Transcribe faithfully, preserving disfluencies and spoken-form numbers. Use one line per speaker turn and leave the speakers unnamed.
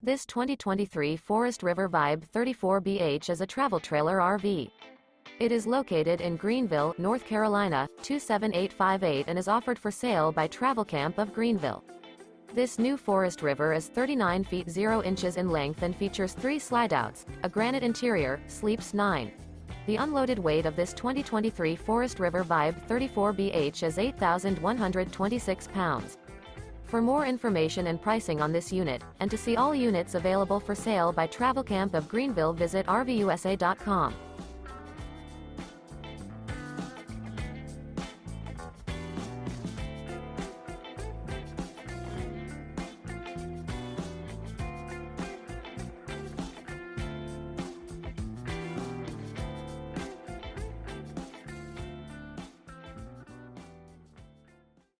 This twenty twenty-three Forest River Vibe thirty-four B H is a travel trailer R V. It is located in Greenville, North Carolina, two seven eight five eight and is offered for sale by Travelcamp of Greenville. This new Forest River is thirty-nine feet zero inches in length and features three slideouts, a granite interior, sleeps nine. The unloaded weight of this twenty twenty-three Forest River Vibe thirty-four B H is eight thousand one hundred twenty-six pounds. For more information and pricing on this unit, and to see all units available for sale by Travelcamp of Greenville, visit R V U S A dot com.